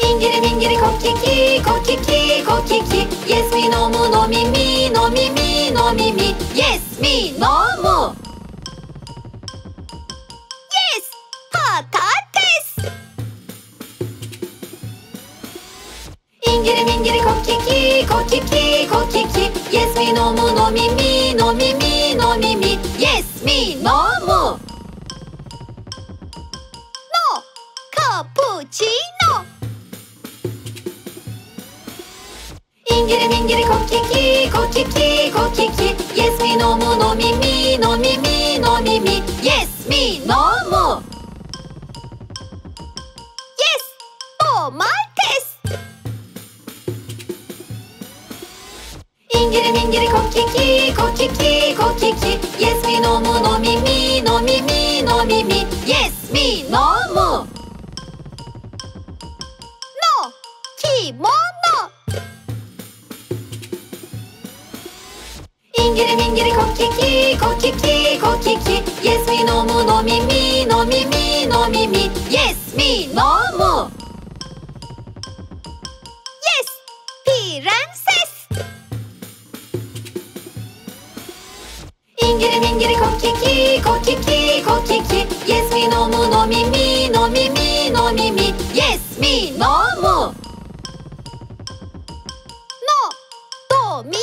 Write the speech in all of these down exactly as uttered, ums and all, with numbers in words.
ミンギリミンギリコキキコキキコキキ Yes me のむのみみのみみのみみ Yes me のむ Yes 旗ですミンギリミンギリコキキコキキコキキ Yes me のむのみみのみみのみみ Yes me のむ No カプチーノミンギリミンギリコキキコキキコキキ Yes me のむのみみのみみのみみ Yes me のむ Yes トマですミンギリミンギリコキキコキキコキキ Yes me のむのみみのみみのみみ Yes me のむ No 着物ミンギリミンギリコキキコキキコキキ Yes me のむのみみのみみのみみ Yes me のむ Yes ピランセスミンギリミンギリコキキコキキコキキ Yes me のむのみみのみみのみみ Yes me のむ No ドミノ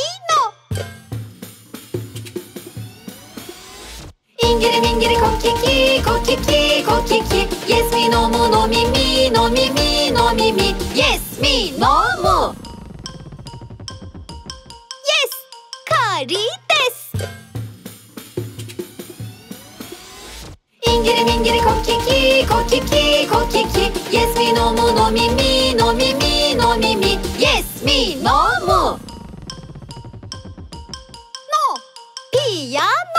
ミンギリミンギリコキキコキキコキキ Yes me のむのみみのみみのみみ Yes me のむ Yes カリですミンギリミンギリコキキコキキコキキ Yes me のむのみみのみみのみみ Yes me のむ No ピアノ